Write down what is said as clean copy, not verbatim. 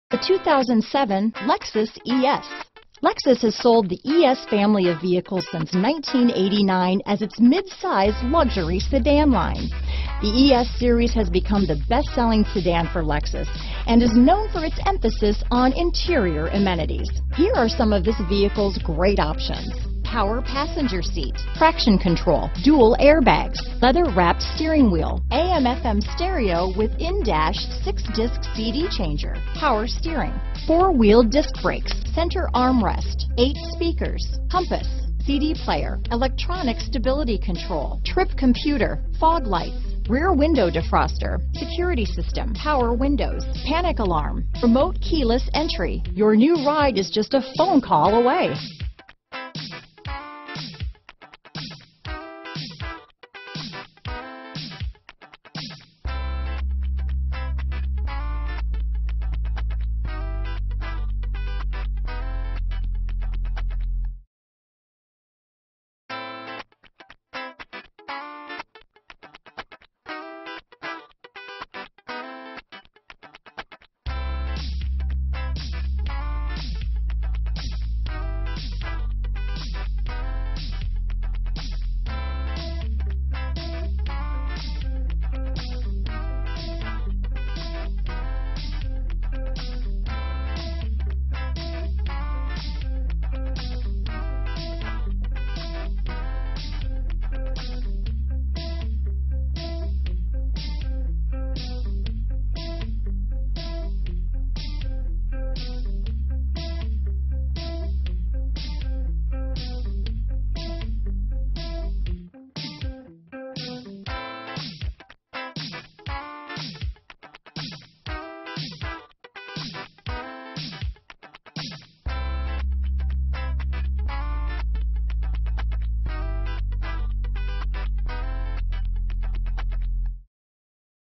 The 2007 Lexus ES. Lexus has sold the ES family of vehicles since 1989 as its mid-size luxury sedan line. The ES series has become the best-selling sedan for Lexus and is known for its emphasis on interior amenities. Here are some of this vehicle's great options: power passenger seat, traction control, dual airbags, leather-wrapped steering wheel, AM/FM stereo with in-dash 6-disc CD changer, power steering, 4-wheel disc brakes, center armrest, 8 speakers, compass, CD player, electronic stability control, trip computer, fog lights, rear window defroster, security system, power windows, panic alarm, remote keyless entry. Your new ride is just a phone call away.